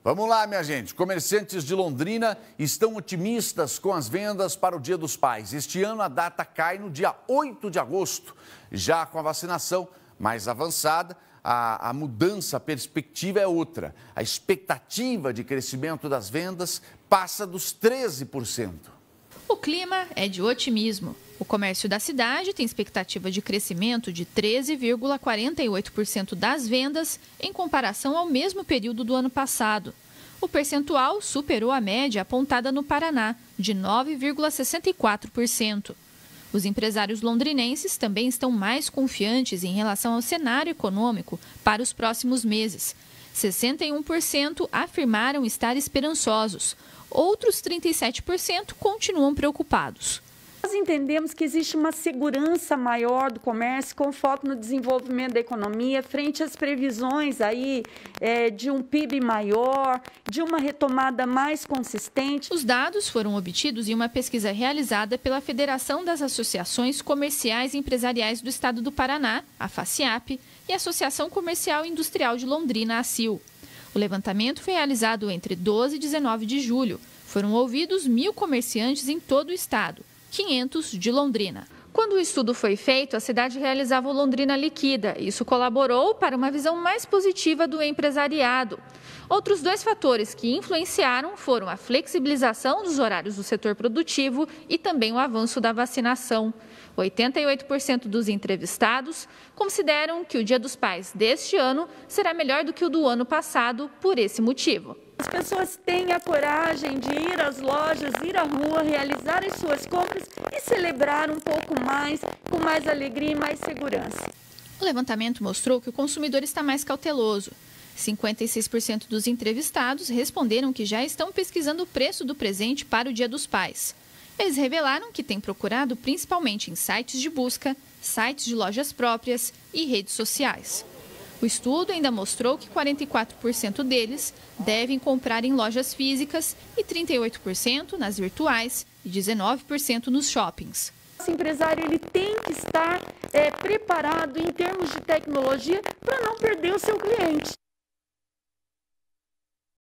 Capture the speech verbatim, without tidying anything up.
Vamos lá, minha gente. Comerciantes de Londrina estão otimistas com as vendas para o Dia dos Pais. Este ano a data cai no dia oito de agosto. Já com a vacinação mais avançada, a, a mudança, a perspectiva é outra. A expectativa de crescimento das vendas passa dos treze por cento. O clima é de otimismo. O comércio da cidade tem expectativa de crescimento de treze vírgula quarenta e oito por cento das vendas em comparação ao mesmo período do ano passado. O percentual superou a média apontada no Paraná, de nove vírgula sessenta e quatro por cento. Os empresários londrinenses também estão mais confiantes em relação ao cenário econômico para os próximos meses. sessenta e um por cento afirmaram estar esperançosos. Outros trinta e sete por cento continuam preocupados. Nós entendemos que existe uma segurança maior do comércio com foco no desenvolvimento da economia frente às previsões aí, é, de um P I B maior, de uma retomada mais consistente. Os dados foram obtidos em uma pesquisa realizada pela Federação das Associações Comerciais e Empresariais do Estado do Paraná, a FACIAP, e a Associação Comercial e Industrial de Londrina, a ACIL. O levantamento foi realizado entre doze e dezenove de julho. Foram ouvidos mil comerciantes em todo o estado, quinhentos de Londrina. Quando o estudo foi feito, a cidade realizava o Londrina Liquida. Isso colaborou para uma visão mais positiva do empresariado. Outros dois fatores que influenciaram foram a flexibilização dos horários do setor produtivo e também o avanço da vacinação. oitenta e oito por cento dos entrevistados consideram que o Dia dos Pais deste ano será melhor do que o do ano passado por esse motivo. As pessoas têm a coragem de ir às lojas, ir à rua, realizar as suas compras e celebrar um pouco mais, com mais alegria e mais segurança. O levantamento mostrou que o consumidor está mais cauteloso. cinquenta e seis por cento dos entrevistados responderam que já estão pesquisando o preço do presente para o Dia dos Pais. Eles revelaram que têm procurado principalmente em sites de busca, sites de lojas próprias e redes sociais. O estudo ainda mostrou que quarenta e quatro por cento deles devem comprar em lojas físicas e trinta e oito por cento nas virtuais e dezenove por cento nos shoppings. O empresário ele tem que estar é, preparado em termos de tecnologia para não perder o seu cliente.